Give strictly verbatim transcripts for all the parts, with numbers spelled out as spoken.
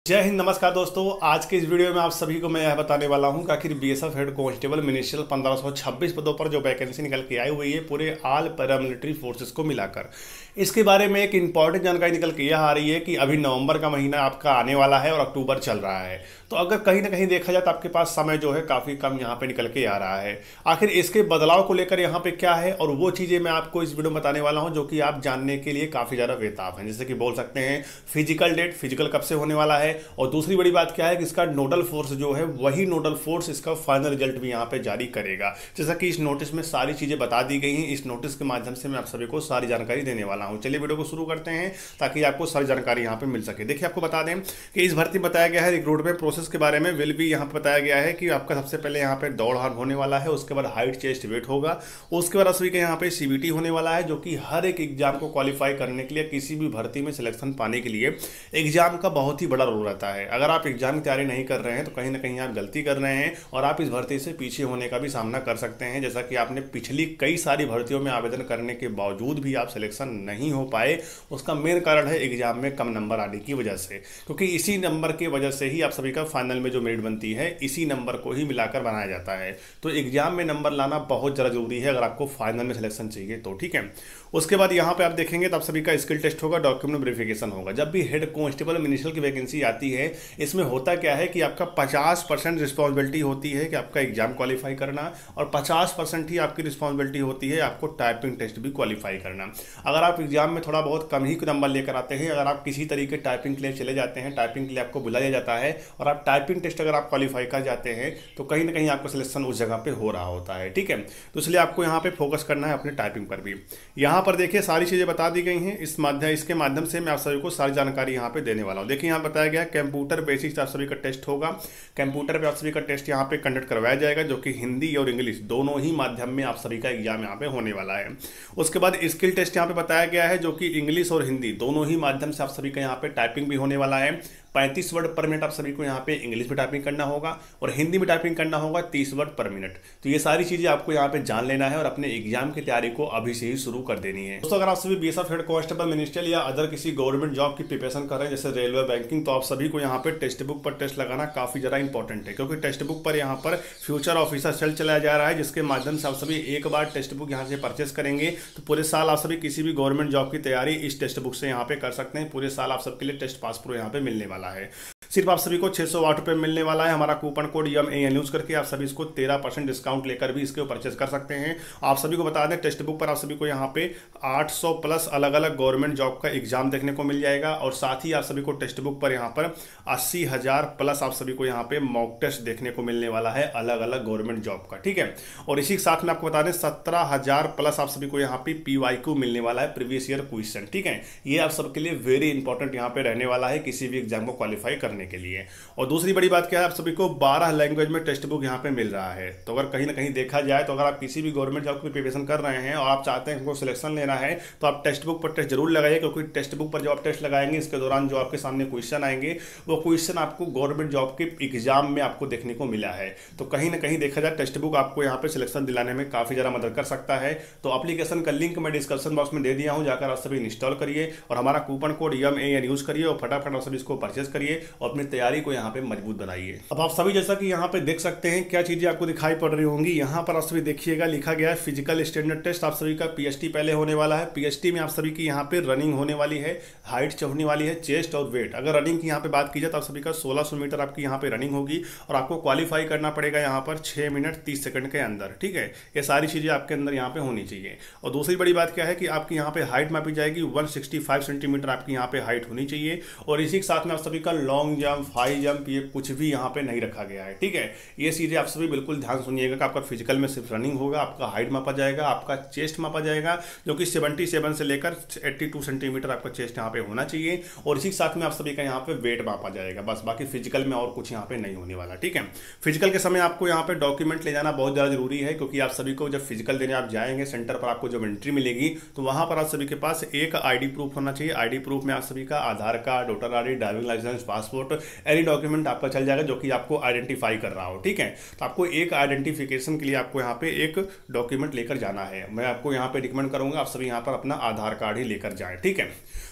जय हिंद, नमस्कार दोस्तों। आज के इस वीडियो में आप सभी को मैं यह बताने वाला हूं कि आखिर बीएसएफ हेड कांस्टेबल मिनिस्ट्रियल पंद्रह सौ छब्बीस पदों पर जो वैकेंसी निकल के आई हुई है पूरे ऑल पैरामिलिट्री फोर्सेस को मिलाकर, इसके बारे में एक इंपॉर्टेंट जानकारी निकल के यह आ रही है कि अभी नवंबर का महीना आपका आने वाला है और अक्टूबर चल रहा है, तो अगर कहीं ना कहीं देखा जाए तो आपके पास समय जो है काफ़ी कम यहाँ पे निकल के आ रहा है। आखिर इसके बदलाव को लेकर यहाँ पे क्या है और वो चीज़ें मैं आपको इस वीडियो में बताने वाला हूँ जो कि आप जानने के लिए काफ़ी ज़्यादा बेताब हैं। जैसे कि बोल सकते हैं फिजिकल डेट, फिजिकल कब से होने वाला है, और दूसरी बड़ी बात क्या है कि इसका नोडल फोर्स जो है वही नोडल फोर्स इसका फाइनल रिजल्ट भी यहाँ पे जारी करेगा। जैसा कि इस नोटिस में सारी चीज़ें बता दी गई हैं, इस नोटिस के माध्यम से मैं आप सभी को सारी जानकारी देने वाला हूँ। चलिए वीडियो को शुरू करते हैं ताकि आपको सारी जानकारी यहाँ पे मिल सके। देखिए, आपको बता दें कि इस भर्ती बताया गया है रिक्रूटमेंट प्रोसेस के बारे में विल भी यहाँ पे बताया गया है कि आपका सबसे पहले यहाँ पे दौड़ होने वाला है, उसके बाद हाइट चेस्ट वेट होगा, उसके बाद सभी के यहाँ पे सीबीटी होने वाला है जो कि हर एक एग्जाम को क्वालिफाई करने के लिए, किसी भी भर्ती में सिलेक्शन पाने के लिए एग्जाम का बहुत ही बड़ा रोल रहता है। अगर आप एग्जाम की तैयारी नहीं कर रहे हैं तो कहीं ना कहीं आप गलती कर रहे हैं और आप इस भर्ती से पीछे होने का भी सामना कर सकते हैं। जैसा कि आपने पिछली कई सारी भर्तियों में आवेदन करने के बावजूद भी आप सिलेक्शन नहीं हो पाए, उसका मेन कारण है एग्जाम में कम नंबर आने की वजह से, क्योंकि इसी नंबर की वजह से ही आप सभी का फाइनल में जो मेरिट बनती है इसी नंबर को ही मिलाकर बनाया जाता है। तो एग्जाम में नंबर लाना बहुत ज़्यादा जरूरी है अगर आपको फाइनल में सिलेक्शन चाहिए तो, ठीक है। उसके बाद यहाँ पे आप देखेंगे तो आप सभी का स्किल टेस्ट होगा, डॉक्यूमेंट वेरिफिकेशन होगा। जब भी हेड कांस्टेबल मिनिस्ट्रियल की वैकेंसी आती है, इसमें होता क्या है कि आपका पचास परसेंट रिस्पॉन्सिबिलिटी होती है कि आपका एग्जाम क्वालिफाई करना, और पचास परसेंट ही आपकी रिस्पॉन्सिबिलिटी होती है आपको टाइपिंग टेस्ट भी क्वालिफाई करना। अगर आप एग्जाम में थोड़ा बहुत कम ही नंबर लेकर आते हैं, अगर आप किसी तरीके टाइपिंग के लिए चले जाते हैं, टाइपिंग के लिए आपको बुलाया जाता है और आप टाइपिंग टेस्ट अगर आप क्वालिफाई कर जाते हैं तो कहीं ना कहीं आपका सिलेक्शन उस जगह पे हो रहा होता है, ठीक है। तो इसलिए आपको यहाँ पे फोकस करना है अपने टाइपिंग पर भी। यहाँ पर देखिए सारी चीज़ें बता दी गई हैं, इस माध्यम इसके माध्यम से मैं आप सभी को सारी जानकारी यहाँ पे देने वाला हूँ। देखिए, यहाँ बताया गया कंप्यूटर बेसिक्स आप सभी का टेस्ट होगा। कंप्यूटर पे आप सभी का टेस्ट यहाँ पे कंडक्ट करवाया जाएगा जो कि हिंदी और इंग्लिश दोनों ही माध्यम में आप सभी का एग्जाम यहाँ पे होने वाला है। उसके बाद स्किल टेस्ट यहाँ पे बताया गया है जो कि इंग्लिश और हिंदी दोनों ही माध्यम से आप सभी का यहाँ पे टाइपिंग भी होने वाला है। पैंतीस वर्ड पर मिनट आप सभी को यहाँ पे इंग्लिश में टाइपिंग करना होगा और हिंदी में टाइपिंग करना होगा तीस वर्ड पर मिनट। तो ये सारी चीज़ें आपको यहाँ पे जान लेना है और अपने एग्जाम की तैयारी को अभी से ही शुरू कर देनी है। दोस्तों, अगर आप सभी बीएसएफ हेड कांस्टेबल मिनिस्ट्रियल या अदर किसी गवर्नमेंट जॉब की प्रिपरेशन कर रहे हैं जैसे रेलवे, बैंकिंग, तो आप सभी को यहाँ पे टेक्स्ट बुक पर टेस्ट लगाना काफ़ी ज़्यादा इंपॉर्टेंट है, क्योंकि टेक्स्ट बुक पर यहाँ पर फ्यूचर ऑफिसर सेल चलाया जा रहा है जिसके माध्यम से आप सभी एक बार टेक्स्ट बुक यहाँ से परचेस करेंगे तो पूरे साल आप सभी किसी भी गवर्नमेंट जॉब की तैयारी इस टेक्स्ट बुक से यहाँ पे कर सकते हैं। पूरे साल आप सबके लिए टेस्ट पास प्रो यहाँ पे मिलने वाला है। सिर्फ आप सभी को छह सौ आठ रुपये मिलने वाला है। हमारा कूपन कोड यम ए एन यूज करके आप सभी इसको तेरह परसेंट डिस्काउंट लेकर भी इसके परचेज कर सकते हैं। आप सभी को बता दें टेक्स्ट बुक पर आप सभी को यहाँ पे आठ सौ प्लस अलग अलग गवर्नमेंट जॉब का एग्जाम देखने को मिल जाएगा और साथ ही आप सभी को टेक्स्ट बुक पर यहाँ पर अस्सी हजार प्लस आप सभी को यहाँ पे मॉक टेस्ट देखने को मिलने वाला है अलग अलग गवर्नमेंट जॉब का, ठीक है। और इसी के साथ में आपको बता दें सत्रह हजार प्लस आप सभी को यहाँ पे पी वाई क्यू मिलने वाला है, प्रीवियस ईयर क्वेश्चन, ठीक है। ये आप सबके लिए वेरी इंपॉर्टेंट यहाँ पे रहने वाला है किसी भी एग्जाम को क्वालिफाई करने के लिए। और दूसरी बड़ी बात क्या है, आप सभी को बारह लैंग्वेज में टेक्स्ट बुक यहाँ पे मिल रहा है। तो अगर कहीं ना कहीं देखा जाए तो अगर आप किसी भी गवर्नमेंट जॉब की प्रिपरेशन कर रहे हैं और आप चाहते हैं उनको सिलेक्शन लेना है तो आप टेक्स्ट बुक पर टेस्ट जरूर लगाइए, क्योंकि टेक्स्ट बुक पर जो आप टेस्ट लगाएंगे इसके दौरान जो आपके सामने क्वेश्चन आएंगे वो क्वेश्चन आपको गवर्नमेंट जॉब के एग्जाम में आपको देखने को मिला है। तो कहीं ना कहीं देखा जाए टेक्स्ट बुक आपको यहाँ पे सिलेक्शन दिलाने में काफी ज्यादा मदद कर सकता है। तो एप्लीकेशन का लिंक मैं डिस्क्रिप्शन बॉक्स में दे दिया हूँ, जाकर आप सभी इंस्टॉल करिए और हमारा कूपन कोड यम ए एन यूज करिए और फटाफट आप सभी इसको परचेज करिए और अपनी तैयारी को यहाँ पे मजबूत बनाइए। अब आप सभी जैसा कि यहाँ पे देख सकते हैं क्या चीजें आपको दिखाई पड़ रही होंगी, यहाँ पर आप सभी देखिएगा लिखा गया है फिजिकल स्टैंडर्ड टेस्ट आप सभी का पीएसटी पहले होने वाला है। पीएसटी में आप सभी की यहाँ पे रनिंग होने वाली है, हाइट चढ़ने वाली है, चेस्ट और वेट। अगर रनिंग की यहाँ पे बात की जाए तो आप सभी का सोलह सौ मीटर आपकी यहाँ पे रनिंग होगी और आपको क्वालिफाई करना पड़ेगा यहाँ पर छह मिनट तीस सेकंड के अंदर, ठीक है। ये सारी चीजें आपके अंदर यहाँ पे होनी चाहिए। और दूसरी बड़ी बात क्या है कि आपकी यहाँ पे हाइट मापी जाएगी, एक सौ पैंसठ सेंटीमीटर आपकी यहाँ पे हाइट होनी चाहिए। और इसी के साथ में आप सभी का लॉन्ग जंप, हाई जंप, ये कुछ भी यहाँ पे नहीं रखा गया है, ठीक है। ये चीजें आप सभी बिल्कुल ध्यान सुनिएगा कि आपका फिजिकल में सिर्फ रनिंग होगा, आपका हाइट मापा जाएगा, आपका चेस्ट मापा जाएगा जो कि सतहत्तर से लेकर बयासी सेंटीमीटर आपका चेस्ट यहाँ पे होना चाहिए। और इसी के साथ में आप सभी का यहाँ पे वेट मापा जाएगा, बस। बाकी फिजिकल में और कुछ यहाँ पे नहीं होने वाला, ठीक है। फिजिकल के समय आपको यहाँ पे डॉक्यूमेंट ले जाना बहुत ज्यादा जरूरी है, क्योंकि आप सभी को जब फिजिकल देने आप जाएंगे सेंटर पर आपको जब एंट्री मिलेगी तो वहां पर आप सभी के पास एक आईडी प्रूफ होना चाहिए। आईडी प्रूफ में आप सभी का Aadhaar card, voter ID, driving licence, passport, any document आपका चल जाएगा जो कि आपको आइडेंटिफाई कर रहा हो, ठीक है। तो आपको एक आइडेंटिफिकेशन के लिए आपको यहाँ पे एक डॉक्यूमेंट लेकर जाना है। मैं आपको यहाँ पे रिकमेंड करूंगा आप सभी यहाँ पर अपना आधार कार्ड ही लेकर जाएं, ठीक है।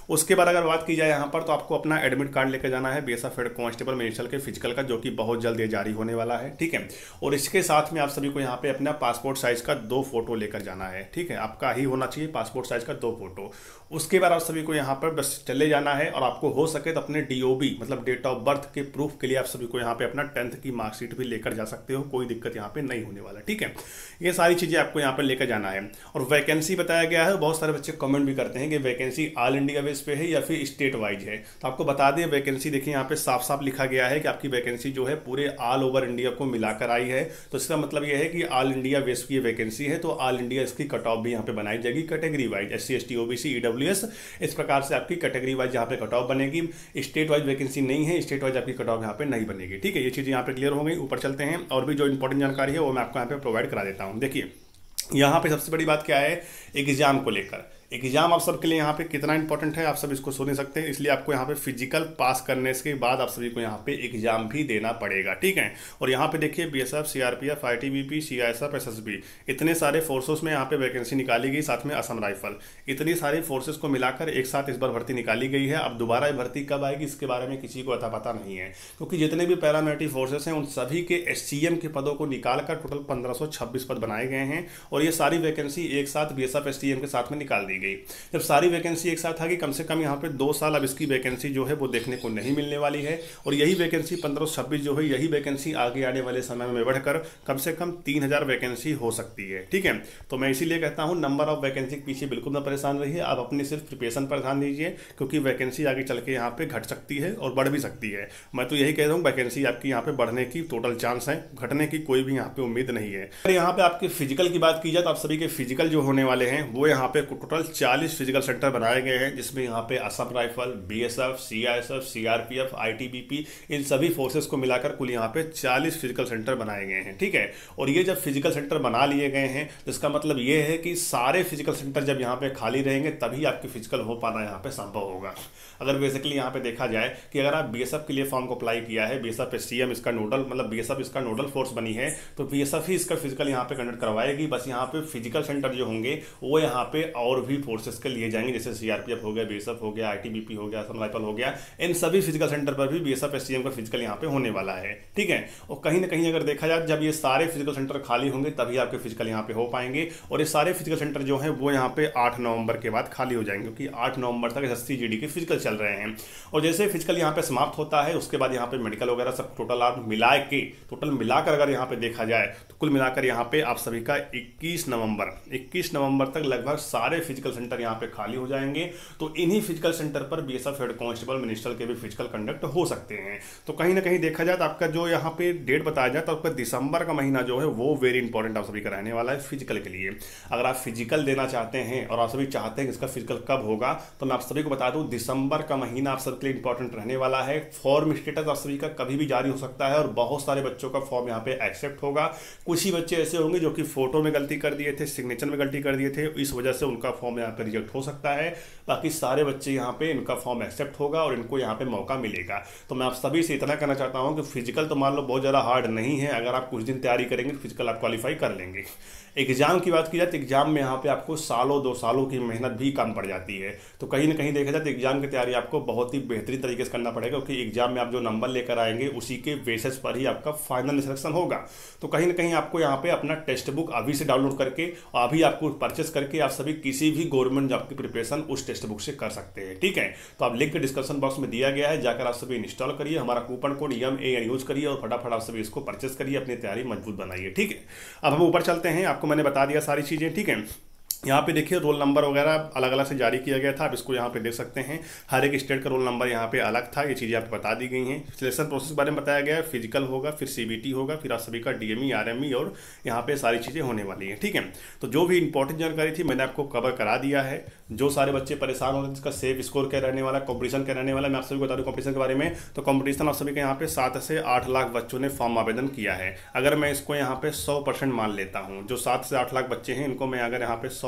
उसके बाद अगर बात की जाए यहाँ पर, तो आपको अपना एडमिट कार्ड लेकर जाना है बीएसएफ हेड कांस्टेबल मिनिस्ट्रियल के फिजिकल का, जो कि बहुत जल्द ये जारी होने वाला है, ठीक है। और इसके साथ में आप सभी को यहाँ पे अपना पासपोर्ट साइज का दो फोटो लेकर जाना है, ठीक है। आपका ही होना चाहिए पासपोर्ट साइज का दो फोटो। उसके बाद आप सभी को यहाँ पर बस चले जाना है, और आपको हो सके तो अपने डीओबी मतलब डेट ऑफ बर्थ के प्रूफ के लिए आप सभी को यहाँ पे अपना टेंथ की मार्कशीट भी लेकर जा सकते हो, कोई दिक्कत यहाँ पे नहीं होने वाला, ठीक है। ये सारी चीजें आपको यहाँ पे लेकर जाना है। और वैकेंसी बताया गया है, बहुत सारे बच्चे कमेंट भी करते हैं कि वैकेंसी ऑल इंडिया बेस पे है या फिर स्टेट वाइज है। तो आपको बता दें, वैकेंसी देखिए यहाँ पे साफ साफ लिखा गया है कि आपकी वैकेंसी जो है पूरे ऑल ओवर इंडिया को मिलाकर आई है। तो इसका मतलब यह है कि ऑल इंडिया बेस की वैकेंसी है, तो ऑल इंडिया इसकी कट ऑफ भी यहाँ पे बनाई जाएगी category wise, S C S T OBC EWS, इस प्रकार से आपकी कैटेगरी वाइज यहाँ पे कट ऑफ बनेगी। स्टेट वाइज वैकेंसी नहीं है, स्टेट वाइज आपकी कट ऑफ यहाँ पे नहीं बनेगी, ठीक है। ये चीज़ यहाँ पे क्लियर हो गई। ऊपर चलते हैं, और भी जो इंपॉर्टेंट जानकारी है वो मैं आपको यहाँ पे प्रोवाइड करा देता हूँ। देखिए यहाँ पे सबसे बड़ी बात क्या है, एग्जाम को लेकर। एग्जाम आप सबके लिए यहाँ पे कितना इंपॉर्टेंट है आप सब इसको सुन नहीं सकते, इसलिए आपको यहाँ पे फिजिकल पास करने के बाद आप सभी को यहाँ पे एग्जाम भी देना पड़ेगा, ठीक है। और यहाँ पे देखिए BSF, CRPF, ITBP, CISF, SSB, इतने सारे फोर्सेस में यहाँ पे वैकेंसी निकाली गई, साथ में असम राइफल, इतनी सारी फोर्सेस को मिलाकर एक साथ इस बार भर्ती निकाली गई है। अब दोबारा भर्ती कब आएगी इसके बारे में किसी को अता पता नहीं है, क्योंकि जितने भी पैरामिलिट्री फोर्सेस हैं उन सभी के एससीएम के पदों को निकालकर टोटल पंद्रह सौ छब्बीस पद बनाए गए हैं, और ये सारी वैकेंसी एक साथ बीएसएफ एसटीएम के साथ में निकाल दी गई। जब सारी वैकेंसी एक साथ आ गई, कम से कम यहाँ पे दो साल अब इसकी वैकेंसी जो है वो देखने को नहीं मिलने वाली है, और यही वैकेंसी पंद्रह सौ छब्बीस जो है यही वैकेंसी आगे आने वाले समय में बढ़कर कम से कम तीन हजार वैकेंसी हो सकती है, ठीक है। तो मैं इसीलिए कहता हूँ नंबर ऑफ वैकेंसी के पीछे बिल्कुल ना परेशान रहिए, आप अपनी सिर्फ प्रिपरेशन पर ध्यान दीजिए, क्योंकि वैकेंसी आगे चल के यहाँ पे घट सकती है और बढ़ भी सकती है। मैं तो यही कह रहा हूँ वैकेंसी आपकी यहाँ पे बढ़ने की टोटल चांस है, घटने की कोई भी यहाँ पे उम्मीद नहीं है। अगर यहाँ पे आपके फिजिकल की बात की जाए तो आप सभी के फिजिकल जो होने वाले हैं वो यहाँ पे टोटल चालीस फिजिकल सेंटर बनाए गए हैं, जिसमें यहाँ पे Assam rifle, BSF, CISF, CRPF, ITBP, इन सभी फोर्सेस को मिलाकर कुल यहाँ पे चालीस फिजिकल सेंटर बनाए गए हैं, ठीक है। और ये जब फिजिकल सेंटर बना लिए गए हैं तो इसका मतलब ये है कि सारे फिजिकल सेंटर जब यहाँ पे खाली रहेंगे तभी आपके फिजिकल हो पाना यहाँ पे संभव होगा। अगर बेसिकली यहाँ पे देखा जाए कि अगर आप बीएसएफ के लिए फॉर्म को अप्लाई किया है, बीएसएफ एसटीएम इसका नोडल मतलब बीएसएफ इसका नोडल फोर्स बनी है, तो बीएसएफ ही इसका फिजिकल यहाँ पे कंडक्ट करवाएगी। बस यहाँ पे फिजिकल सेंटर जो होंगे वो यहाँ पे और भी फोर्सेस के लिए जाएंगे, जैसे सीआरपीएफ हो गया, बीएसएफ हो गया, आईटीबीपी हो गया, असम राइफल हो गया, इन सभी फिजिकल सेंटर पर भी बीएसएफ एसटीएम का फिजिकल यहाँ पे होने वाला है, ठीक है। और कहीं ना कहीं अगर देखा जाए जब ये सारे फिजिकल सेंटर खाली होंगे तभी आपके फिजिकल यहाँ पे हो पाएंगे, और ये सारे फिजिकल सेंटर जो है वो यहाँ पे आठ नवंबर के बाद खाली हो जाएंगे, क्योंकि आठ नवंबर तक एसएससी जीडी के फिजिकल चल रहे हैं। और जैसे फिजिकल यहाँ पे समाप्त होता है उसके बाद यहाँ पे मेडिकल वगैरह सब टोटल आप मिला के टोटल मिलाकर अगर यहाँ पे देखा जाए तो कुल मिलाकर यहाँ पे आप सभी का इक्कीस नवंबर इक्कीस नवंबर तक लगभग सारे फिजिकल सेंटर यहाँ पे खाली हो जाएंगे। तो इन्हीं फिजिकल सेंटर पर बीएसएफ हेड कांस्टेबल मिनिस्ट्रियल के भी फिजिकल कंडक्ट हो सकते हैं। तो कहीं ना कहीं देखा जाए तो आपका जो यहाँ पे डेट बताया जाए तो आपका दिसंबर का महीना जो है वो वेरी इंपॉर्टेंट आप सभी का रहने वाला है फिजिकल के लिए। अगर आप फिजिकल देना चाहते हैं और आप सभी चाहते हैं कि इसका फिजिकल कब होगा, तो मैं आप सभी को बता दूं दिसंबर का महीना आप सबके लिए इंपॉर्टेंट रहने वाला है। फॉर्म स्टेटस आप सभी का कभी भी जारी हो सकता है और बहुत सारे बच्चों का फॉर्म यहाँ पे एक्सेप्ट होगा। कुछ ही बच्चे ऐसे होंगे जो कि फोटो में गलती कर दिए थे, सिग्नेचर में गलती कर दिए थे, इस वजह से उनका फॉर्म यहाँ पे रिजेक्ट हो सकता है। बाकी सारे बच्चे यहाँ पे इनका फॉर्म एक्सेप्ट होगा और इनको यहाँ पे मौका मिलेगा। तो मैं आप सभी से इतना कहना चाहता हूँ कि फिजिकल तो मान लो बहुत ज़्यादा हार्ड नहीं है, अगर आप कुछ दिन तैयारी करेंगे तो फिजिकल आप क्वालिफाई कर लेंगे। एग्जाम की बात की जाए तो एग्जाम में यहाँ पे आपको सालों दो सालों की मेहनत भी कम पड़ जाती है। तो कहीं ना कहीं देखा जाए तो एग्जाम की तैयारी आपको बहुत ही बेहतरीन तरीके से करना पड़ेगा, क्योंकि एग्जाम में आप जो नंबर लेकर आएंगे उसी के बेसिस पर ही आपका फाइनल सिलेक्शन होगा। तो कहीं ना कहीं आपको यहाँ पे अपना टेक्स्ट बुक अभी से डाउनलोड करके अभी आपको परचेस करके आप सभी किसी भी गवर्नमेंट जॉब की प्रिपरेशन उस टेक्स्ट बुक से कर सकते हैं, ठीक है। तो आप लिंक डिस्क्रिप्शन बॉक्स में दिया गया है, जाकर आप सभी इंस्टॉल करिए, हमारा coupon code M A N use करिए और फटाफट आप सभी इसको परचेस करिए, अपनी तैयारी मजबूत बनाइए, ठीक है। अब हम ऊपर चलते हैं, आपको मैंने बता दिया सारी चीजें, ठीक है। यहाँ पे देखिए रोल नंबर वगैरह अलग अलग से जारी किया गया था, आप इसको यहाँ पे देख सकते हैं। हर एक स्टेट का रोल नंबर यहाँ पे अलग था, ये चीज़ें आपको बता दी गई हैं। सिलेक्शन प्रोसेस के बारे में बताया गया है, फिजिकल होगा, फिर सीबीटी होगा, फिर आप सभी का डीएमई, आरएमई और यहाँ पे सारी चीज़ें होने वाली हैं, ठीक है। तो जो भी इंपॉर्टेंट जानकारी थी मैंने आपको कवर करा दिया है। जो सारे बच्चे परेशान हो रहे हैं जिसका सेफ स्कोर क्या रहने वाला, कॉम्पिटिशन क्या रहने वाला, मैं आप सभी को बता दूँ कॉम्पिटिशन के बारे में। तो कॉम्पिटिशन आप सभी के यहाँ पे सात से आठ लाख बच्चों ने फॉर्म आवेदन किया है। अगर मैं इसको यहाँ पे सौ परसेंट मान लेता हूँ, जो सात से आठ लाख बच्चे हैं इनको मैं अगर यहाँ पे सौ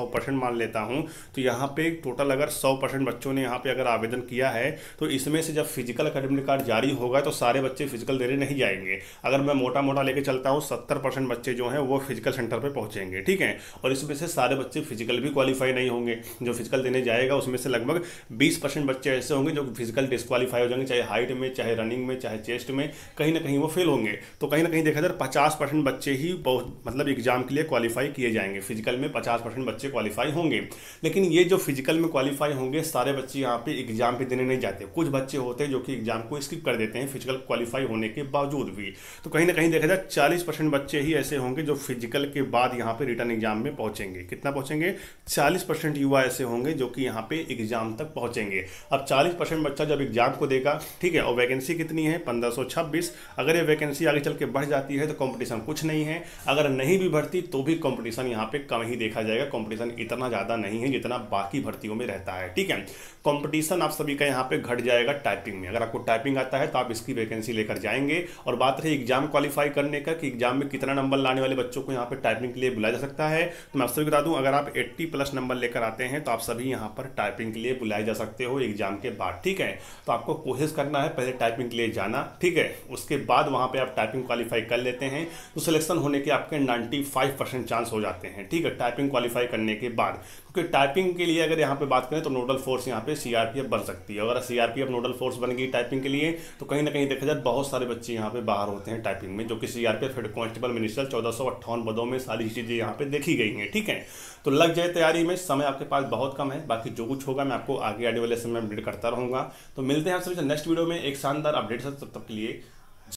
सौ परसेंट मान लेता हूँ, तो यहाँ पे टोटल अगर सौ परसेंट बच्चों ने यहाँ पे अगर आवेदन किया है तो इसमें से जब फिजिकल एकेडमिक कार्ड जारी होगा तो सारे बच्चे फिजिकल देने नहीं जाएंगे। अगर मैं मोटा मोटा लेके चलता हूँ सत्तर परसेंट बच्चे जो हैं वो फिजिकल सेंटर पर पहुँचेंगे, ठीक है। और इसमें से सारे बच्चे फिजिकल भी क्वालिफाई नहीं होंगे। जो फिजिकल देने जाएगा उसमें से लगभग बीस परसेंट बच्चे ऐसे होंगे जो फिजिकल डिस्क्वालीफाई हो जाएंगे, चाहे हाइट में, चाहे रनिंग में, चाहे चेस्ट में, कहीं ना कहीं वो फेल होंगे। तो कहीं ना कहीं देखा जाए पचास परसेंट बच्चे ही बहुत मतलब एग्जाम के लिए क्वालिफाई किए जाएंगे। फिजिकल में पचास परसेंट बच्चे क्वालिफाई होंगे, लेकिन ये जो फिजिकल में क्वालिफाई होंगे सारे बच्चे यहाँ पे एग्जाम पे देने नहीं जाते। कुछ बच्चे होते हैं जो कि एग्जाम को स्किप कर देते हैं फिजिकल क्वालिफाई होने के बावजूद भी। तो कहीं ना कहीं देखा जाए चालीस परसेंट बच्चे ही ऐसे होंगे जो फिजिकल के बाद यहाँ पे रिटर्न एग्जाम में पहुंचेंगे। कितना पहुंचेंगे? चालीस परसेंट युवा ऐसे होंगे जो कि यहाँ पे एग्जाम तक पहुंचेंगे। अब चालीस परसेंट बच्चा जब एग्जाम को देगा, ठीक है, और वैकेंसी कितनी है? पंद्रह सौ छब्बीस। अगर ये वैकेंसी आगे चल के बढ़ जाती है तो कंपटीशन कुछ नहीं है, अगर नहीं भी भर्ती तो भी कंपटीशन यहाँ पे कम ही देखा जाएगा। कंपटीशन इतना ज़्यादा नहीं है जितना बाकी भर्तियों में रहता है, ठीक है। कंपटीशन आप सभी का यहाँ पे घट जाएगा टाइपिंग में। अगर आपको टाइपिंग आता है तो आप इसकी वैकेंसी लेकर जाएंगे। और बात रही एग्जाम क्वालिफाई करने का कि एग्जाम में कितना नंबर लाने वाले बच्चों को यहाँ पे टाइपिंग के लिए बुलाया जा सकता है, तो मैं आप सभी बता दूं अगर आप अस्सी प्लस नंबर लेकर आते हैं तो आप सभी यहाँ पर टाइपिंग के लिए बुलाए जा सकते हो एग्जाम के बाद, ठीक है। तो आपको कोशिश करना है पहले टाइपिंग के लिए जाना, ठीक है, उसके बाद वहाँ पे आप टाइपिंग क्वालिफाई कर लेते हैं तो सिलेक्शन होने के आपके पचानवे परसेंट चांस हो जाते हैं, ठीक है, टाइपिंग क्वालिफाई करने के बाद। क्योंकि टाइपिंग के लिए अगर यहाँ पे बात करें तो नोडल फोर्स यहाँ पे सीआरपीएफ बन सकती है। अगर सीआरपीएफ नोडल फोर्स बन गई टाइपिंग के लिए तो कहीं ना कहीं देखा जाए बहुत सारे बच्चे यहाँ पे बाहर होते हैं टाइपिंग में, जो कि सीआरपीएफ हेड कांस्टेबल मिनिस्टर चौदह सौ अट्ठावन पदों में सारी चीज़ें यहाँ पे देखी गई हैं, ठीक है। तो लग जाए तैयारी में, समय आपके पास बहुत कम है। बाकी जो कुछ होगा मैं आपको आगे आने वाले समय में अपडेट करता रहूँगा। तो मिलते हैं आप सभी नेक्स्ट वीडियो में एक शानदार अपडेट से, तब तक के लिए